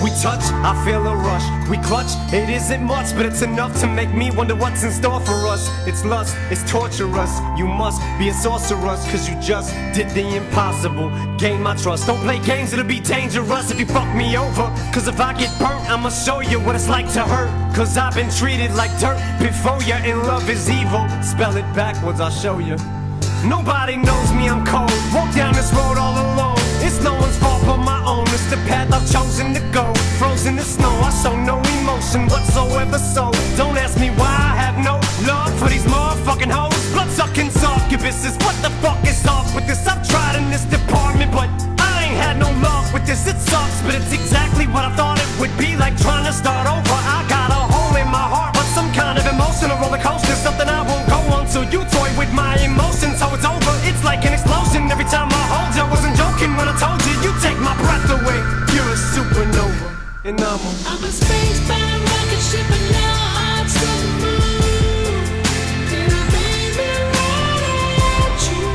We touch, I feel a rush. We clutch, it isn't much, but it's enough to make me wonder what's in store for us. It's lust, it's torturous. You must be a sorceress, cause you just did the impossible. Gain my trust, don't play games, it'll be dangerous if you fuck me over. Cause if I get burnt, I'ma show you what it's like to hurt. Cause I've been treated like dirt before you, and love is evil. Spell it backwards, I'll show you. Nobody knows me, I'm cold. Walk down this road all alone. It's no one's fault but my own. It's the path I've chosen to go. Frozen in snow, I show no emotion whatsoever. So don't ask me why I have no love for these motherfucking hoes. Blood-sucking succubuses. What the fuck is off with this? I've tried in this department, but I ain't had no luck with this. It sucks, but it's exactly what I thought it would be. Like trying to start over. I got a hole in my heart, but some kind of emotional roller coaster. Something I won't go on till you toy with my emotions. So it's over, it's like an explosion. Every time I hold you, I wasn't joking when I told you. You take my breath away. You're a supernova, and I'm a spacebound rocket ship, and now hearts to the moon. And I made me right at you,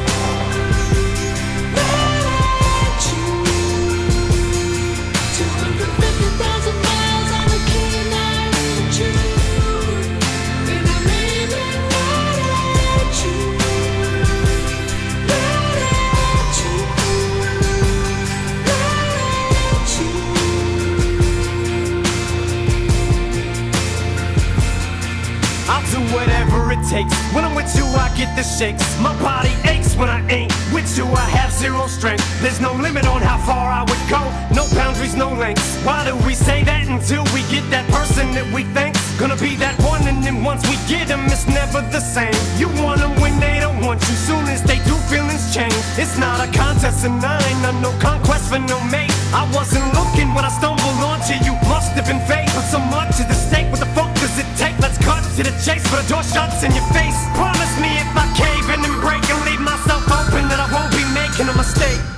right at you. 250,000 miles on the Kenai in June. And I made me right at you, right at you, right at you. I'll do whatever it takes. When I'm with you, I get the shakes. My body aches when I ain't with you. I have zero strength. There's no limit on how far I would go. No boundaries, no lengths. Why do we say that until we get that person that we think's gonna be that one? And then once we get them, it's never the same. You want them when they don't want you. Soon as they do, feelings change. It's not a contest, and I ain't on no conquest for no mate. I wasn't looking when I stumbled onto you. Must have been fate, but so much at the stake. What the fuck does it take? Let's cut to the chase, but the door shuts in your face. Promise me if I cave in and break and leave myself open, that I won't be making a mistake.